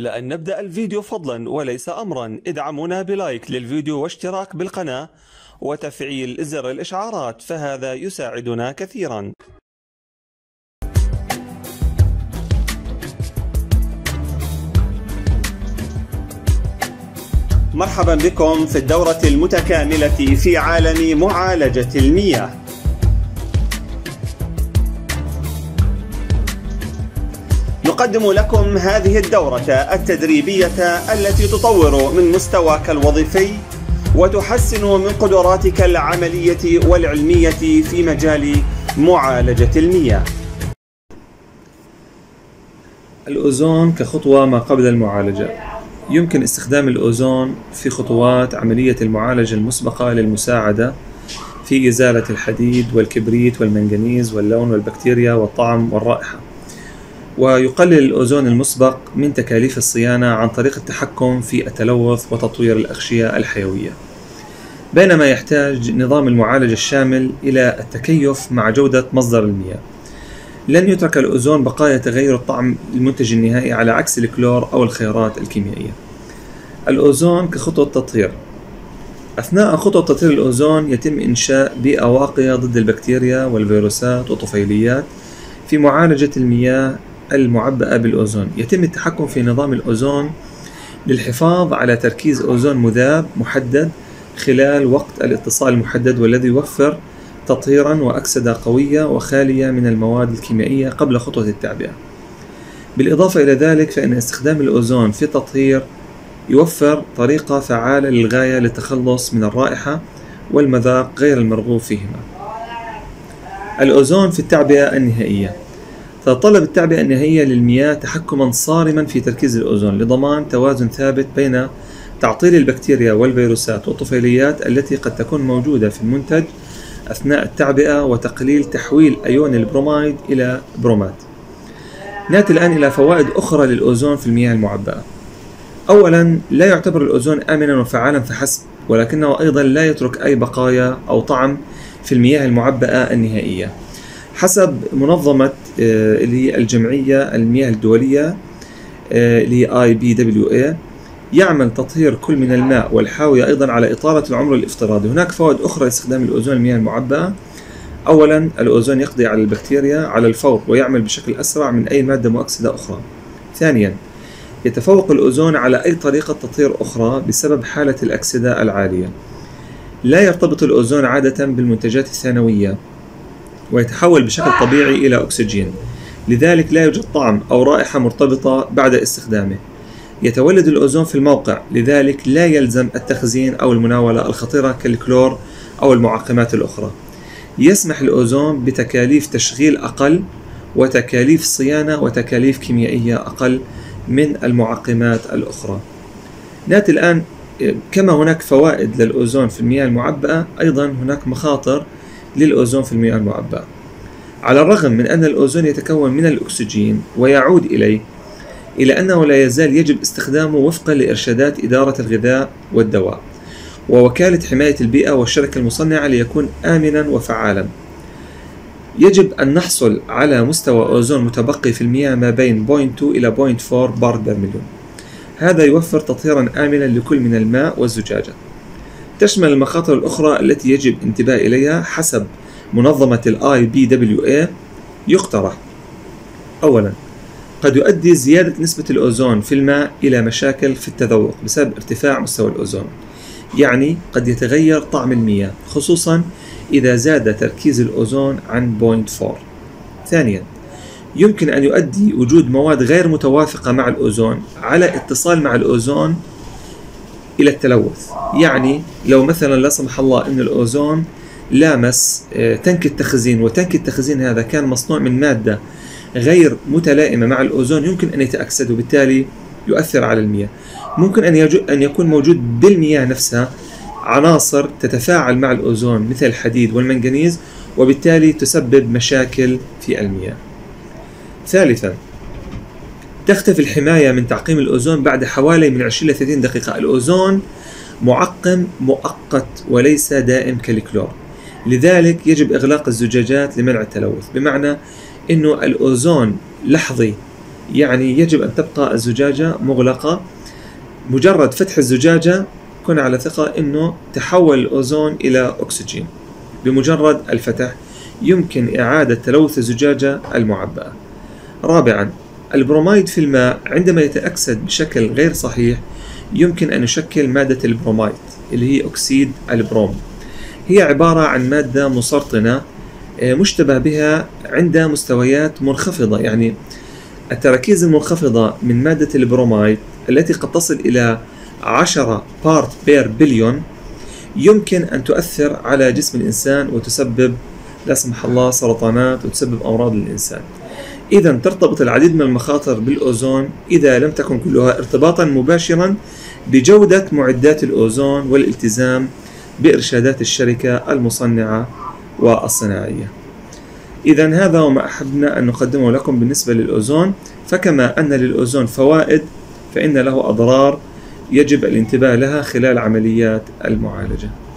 قبل أن نبدأ الفيديو فضلا وليس أمرا ادعمونا بلايك للفيديو واشتراك بالقناة وتفعيل زر الإشعارات، فهذا يساعدنا كثيرا. مرحبا بكم في الدورة المتكاملة في عالم معالجة المياه. نقدم لكم هذه الدورة التدريبية التي تطور من مستواك الوظيفي وتحسن من قدراتك العملية والعلمية في مجال معالجة المياه. الأوزون كخطوة ما قبل المعالجة. يمكن استخدام الأوزون في خطوات عملية المعالجة المسبقة للمساعدة في إزالة الحديد والكبريت والمنغنيز واللون والبكتيريا والطعم والرائحة، ويقلل الأوزون المسبق من تكاليف الصيانة عن طريق التحكم في التلوث وتطوير الأغشية الحيوية، بينما يحتاج نظام المعالجة الشامل إلى التكيف مع جودة مصدر المياه. لن يترك الأوزون بقايا تغير الطعم المنتج النهائي على عكس الكلور أو الخيارات الكيميائية. الأوزون كخطوة تطهير. أثناء خطوة تطهير الأوزون يتم إنشاء بيئة واقية ضد البكتيريا والفيروسات والطفيليات. في معالجة المياه المعبأة بالأوزون يتم التحكم في نظام الأوزون للحفاظ على تركيز أوزون مذاب محدد خلال وقت الاتصال المحدد، والذي يوفر تطهيرا وأكسدة قوية وخالية من المواد الكيميائية قبل خطوة التعبئة. بالإضافة إلى ذلك فإن استخدام الأوزون في التطهير يوفر طريقة فعالة للغاية للتخلص من الرائحة والمذاق غير المرغوب فيهما. الأوزون في التعبئة النهائية. تتطلب التعبئة النهائية للمياه تحكما صارما في تركيز الأوزون لضمان توازن ثابت بين تعطيل البكتيريا والفيروسات والطفيليات التي قد تكون موجودة في المنتج أثناء التعبئة وتقليل تحويل أيون البروميد إلى برومات. نأتي الآن إلى فوائد أخرى للأوزون في المياه المعبأة. أولا، لا يعتبر الأوزون آمنا وفعالا فحسب، ولكنه أيضا لا يترك أي بقايا أو طعم في المياه المعبأة النهائية. حسب منظمة اللي هي الجمعية المياه الدولية اللي هي IBWA، يعمل تطهير كل من الماء والحاوية أيضا على إطالة العمر الافتراضي. هناك فوائد أخرى لاستخدام الأوزون المياه المعبأة. أولا، الأوزون يقضي على البكتيريا على الفور ويعمل بشكل أسرع من أي مادة مؤكسدة أخرى. ثانيا، يتفوق الأوزون على أي طريقة تطهير أخرى بسبب حالة الأكسدة العالية. لا يرتبط الأوزون عادة بالمنتجات الثانوية ويتحول بشكل طبيعي إلى أكسجين، لذلك لا يوجد طعم أو رائحة مرتبطة بعد استخدامه. يتولد الأوزون في الموقع، لذلك لا يلزم التخزين أو المناولة الخطيرة كالكلور أو المعقمات الأخرى. يسمح الأوزون بتكاليف تشغيل أقل وتكاليف صيانة وتكاليف كيميائية أقل من المعقمات الأخرى. نأتي الآن، كما هناك فوائد للأوزون في المياه المعبأة، أيضا هناك مخاطر للأوزون في المياه المعبأة. على الرغم من أن الأوزون يتكون من الأكسجين ويعود إليه، إلا أنه لا يزال يجب استخدامه وفقا لإرشادات إدارة الغذاء والدواء ووكالة حماية البيئة والشركة المصنعة ليكون آمنا وفعالا. يجب أن نحصل على مستوى أوزون متبقي في المياه ما بين 0.2 إلى 0.4 بارت بالمليون. هذا يوفر تطهيرا آمنا لكل من الماء والزجاجة. تشمل المخاطر الأخرى التي يجب انتباه إليها حسب منظمة IBWA. يقترح: أولا، قد يؤدي زيادة نسبة الأوزون في الماء إلى مشاكل في التذوق بسبب ارتفاع مستوى الأوزون، يعني قد يتغير طعم المياه خصوصا إذا زاد تركيز الأوزون عن 0.4. ثانيا، يمكن أن يؤدي وجود مواد غير متوافقة مع الأوزون على اتصال مع الأوزون إلى التلوث، يعني لو مثلا لا سمح الله أن الأوزون لامس تنك التخزين وتنك التخزين هذا كان مصنوع من مادة غير متلائمة مع الأوزون، يمكن أن يتأكسد وبالتالي يؤثر على المياه. ممكن أن يكون موجود بالمياه نفسها عناصر تتفاعل مع الأوزون مثل الحديد والمنغنيز وبالتالي تسبب مشاكل في المياه. ثالثا، تختفي الحماية من تعقيم الأوزون بعد حوالي من 20 إلى 30 دقيقة. الأوزون معقم مؤقت وليس دائم كالكلور، لذلك يجب إغلاق الزجاجات لمنع التلوث، بمعنى أنه الأوزون لحظي يعني يجب أن تبقى الزجاجة مغلقة. مجرد فتح الزجاجة كن على ثقة أنه تحول الأوزون إلى أكسجين. بمجرد الفتح يمكن إعادة تلوث الزجاجة المعبأة. رابعا، البروميد في الماء عندما يتأكسد بشكل غير صحيح يمكن أن يشكل مادة البروميد اللي هي أكسيد البروم. هي عبارة عن مادة مسرطنة مشتبه بها عند مستويات منخفضة، يعني التراكيز المنخفضة من مادة البروميد التي قد تصل إلى 10 بارت بير بليون يمكن أن تؤثر على جسم الإنسان وتسبب لا سمح الله سرطانات وتسبب أمراض للإنسان. إذا ترتبط العديد من المخاطر بالأوزون إذا لم تكن كلها ارتباطا مباشرا بجودة معدات الأوزون والالتزام بإرشادات الشركة المصنعة والصناعية. إذا هذا وما أحبنا أن نقدمه لكم بالنسبة للأوزون. فكما أن للأوزون فوائد فإن له أضرار يجب الانتباه لها خلال عمليات المعالجة.